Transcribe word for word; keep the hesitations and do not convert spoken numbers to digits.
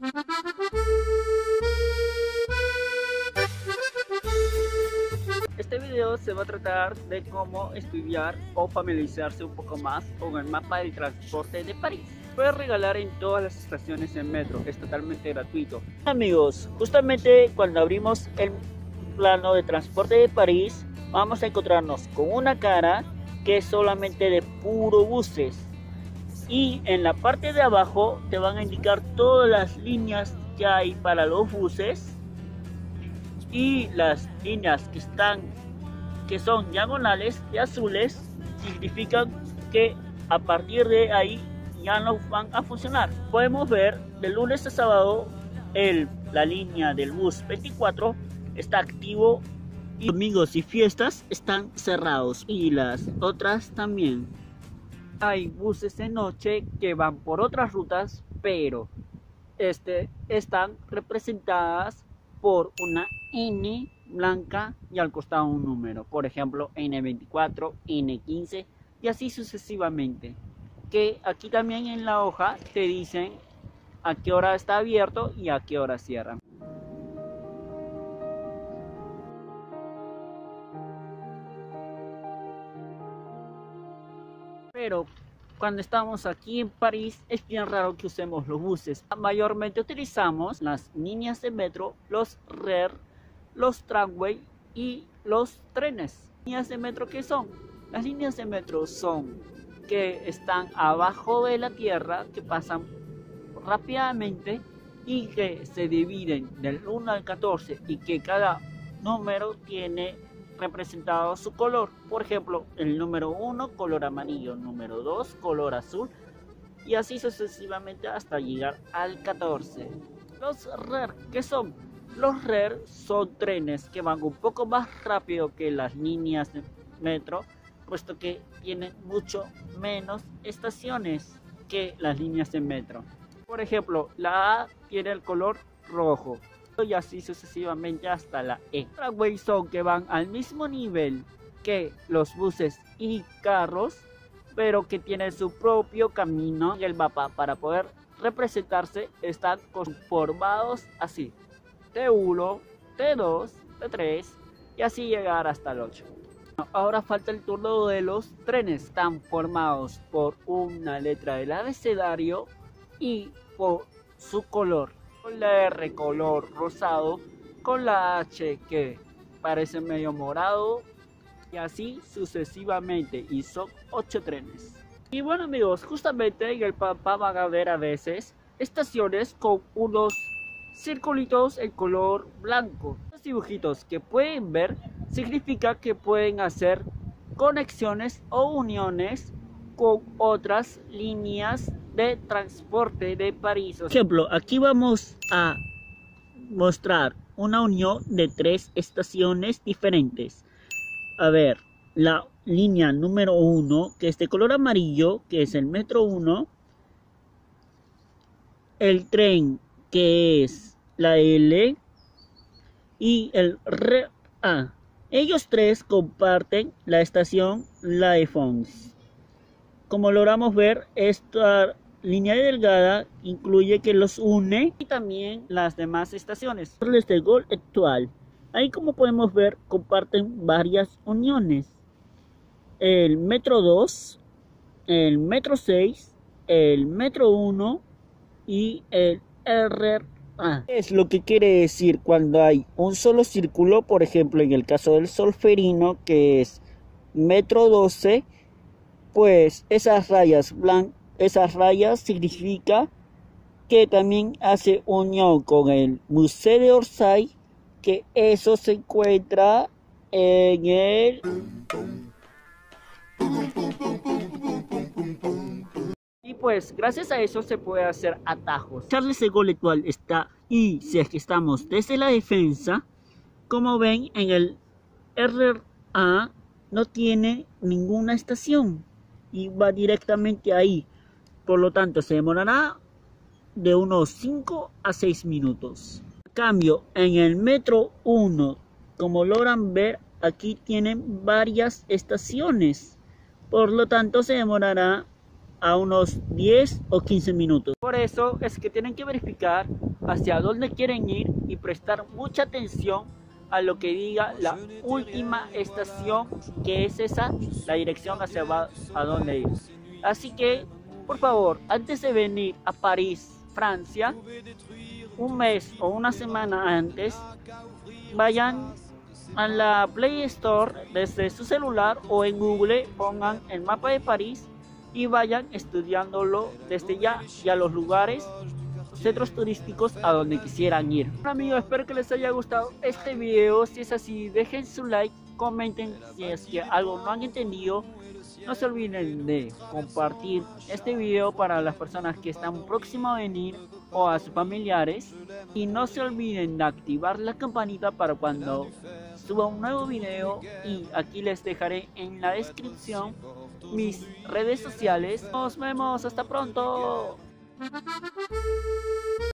Este video se va a tratar de cómo estudiar o familiarizarse un poco más con el mapa del transporte de París. Puedes regalar en todas las estaciones en metro, es totalmente gratuito. Amigos, justamente cuando abrimos el plano de transporte de París, vamos a encontrarnos con una cara que es solamente de puro buses. Y en la parte de abajo te van a indicar todas las líneas que hay para los buses. Y las líneas que están que son diagonales de azules significan que a partir de ahí ya no van a funcionar. Podemos ver de lunes a sábado el, la línea del bus veinticuatro está activo y domingos y fiestas están cerrados, y las otras también. Hay buses de noche que van por otras rutas, pero este, están representadas por una N blanca y al costado un número, por ejemplo N veinticuatro, N quince y así sucesivamente, que aquí también en la hoja te dicen a qué hora está abierto y a qué hora cierra. Pero cuando estamos aquí en París es bien raro que usemos los buses. Mayormente utilizamos las líneas de metro, los R E R, los tramway y los trenes. ¿Líneas de metro qué son? Las líneas de metro son que están abajo de la tierra, que pasan rápidamente y que se dividen del uno al catorce y que cada número tiene representado su color. Por ejemplo, el número uno color amarillo, número dos color azul y así sucesivamente hasta llegar al catorce. Los R E R, ¿qué son? Los R E R son trenes que van un poco más rápido que las líneas de metro, puesto que tienen mucho menos estaciones que las líneas de metro. Por ejemplo, la A tiene el color rojo y así sucesivamente hasta la E. Los tramways son que van al mismo nivel que los buses y carros, pero que tienen su propio camino. Y el mapa, para poder representarse, están conformados así: T uno, T dos, T tres y así llegar hasta el ocho. Ahora falta el turno de los trenes. Están formados por una letra del abecedario y por su color. Con la R color rosado, con la H que parece medio morado y así sucesivamente, y son ocho trenes. Y bueno amigos, justamente en el mapa van a ver a veces estaciones con unos circulitos en color blanco. Los dibujitos que pueden ver significa que pueden hacer conexiones o uniones con otras líneas de transporte de París. Por ejemplo, aquí vamos a mostrar una unión de tres estaciones diferentes. A ver, la línea número uno, que es de color amarillo, que es el metro uno. El tren, que es la L. Y el R E A. Ellos tres comparten la estación La Défense. Como logramos ver, esta línea delgada incluye que los une y también las demás estaciones. Los de Gol actual. Ahí, como podemos ver, comparten varias uniones. El metro dos, el metro seis, el metro uno y el R E A. Es lo que quiere decir cuando hay un solo círculo, por ejemplo en el caso del Solferino, que es metro doce, pues esas rayas blancas, esas rayas significa que también hace unión con el Museo de Orsay, que eso se encuentra en el y pues gracias a eso se puede hacer atajos. Charles de Gaulle actual está, y si es que estamos desde la defensa, como ven en el R E A no tiene ninguna estación y va directamente ahí, por lo tanto se demorará de unos cinco a seis minutos. En cambio, en el metro uno, como logran ver, aquí tienen varias estaciones, por lo tanto se demorará a unos diez o quince minutos. Por eso es que tienen que verificar hacia dónde quieren ir y prestar mucha atención a lo que diga la última estación, que es esa, la dirección hacia a dónde ir. Así que, por favor, antes de venir a París, Francia, un mes o una semana antes, vayan a la Play Store desde su celular o en Google, pongan el mapa de París y vayan estudiándolo desde ya y a los lugares, centros turísticos a donde quisieran ir. Bueno, amigos, espero que les haya gustado este video. Si es así, dejen su like, comenten si es que algo no han entendido. No se olviden de compartir este video para las personas que están próximas a venir o a sus familiares. Y no se olviden de activar la campanita para cuando suba un nuevo video. Y aquí les dejaré en la descripción mis redes sociales. Nos vemos, hasta pronto.